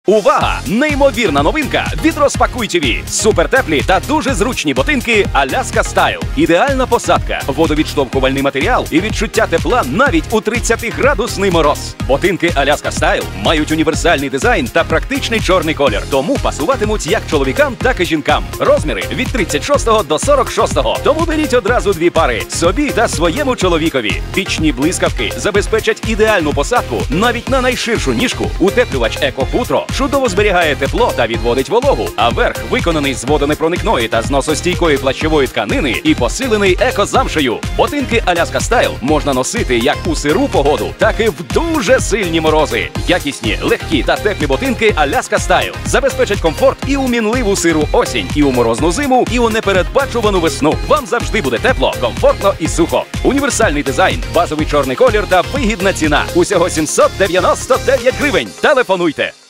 Увага! Неймовірна новинка від Розпакуй ТВ. Супертеплі та дуже зручні ботинки Аляска Стайл. Ідеальна посадка, водовідштовхувальний матеріал і відчуття тепла навіть у 30-градусний мороз. Ботинки Аляска Стайл мають універсальний дизайн та практичний чорний колір, тому пасуватимуть як чоловікам, так і жінкам. Розміри від 36 до 46. Тому беріть одразу 2 пари собі та своєму чоловікові. Пічні блискавки забезпечать ідеальну посадку навіть на найширшу ніжку. Утеплювач Еко-Футро чудово зберігає тепло та відводить вологу, а верх виконаний з водонепроникної та зносостійкої плащової тканини і посилений еко-замшею. Ботинки Аляска Стайл можна носити як у сиру погоду, так і в дуже сильні морози. Якісні, легкі та теплі ботинки Аляска Стайл забезпечать комфорт і у мінливу сиру осінь, і у морозну зиму, і у непередбачувану весну. Вам завжди буде тепло, комфортно і сухо. Універсальний дизайн, базовий чорний колір та вигідна ціна. Усього 799 гривень. Телефонуйте!